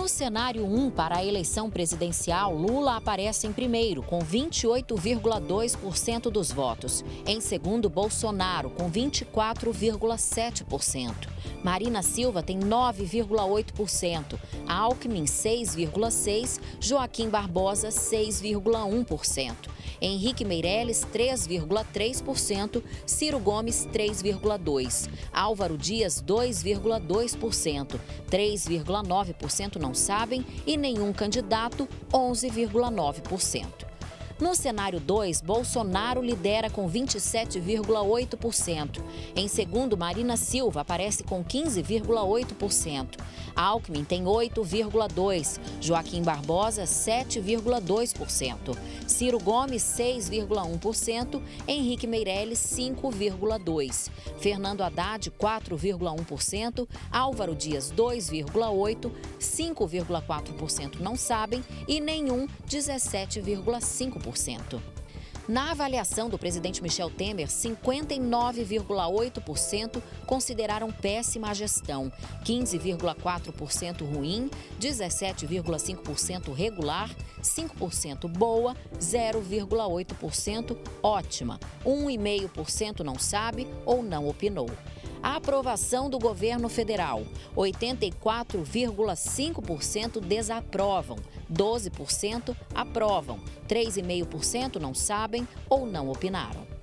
No cenário 1, para a eleição presidencial, Lula aparece em primeiro, com 28,2% dos votos. Em segundo, Bolsonaro, com 24,7%. Marina Silva tem 9,8%. Alckmin, 6,6%. Joaquim Barbosa, 6,1%. Henrique Meirelles, 3,3%. Ciro Gomes, 3,2%. Álvaro Dias, 2,2%. 3,9% não sabem e nenhum candidato, 11,9%. No cenário 2, Bolsonaro lidera com 27,8%. Em segundo, Marina Silva aparece com 15,8%. Alckmin tem 8,2%. Joaquim Barbosa, 7,2%. Ciro Gomes, 6,1%. Henrique Meirelles, 5,2%. Fernando Haddad, 4,1%. Álvaro Dias, 2,8%. 5,4% não sabem e nenhum, 17,5%. Na avaliação do presidente Michel Temer, 59,8% consideraram péssima a gestão, 15,4% ruim, 17,5% regular, 5% boa, 0,8% ótima, 1,5% não sabe ou não opinou. A aprovação do governo federal, 84,5% desaprovam, 12% aprovam, 3,5% não sabem ou não opinaram.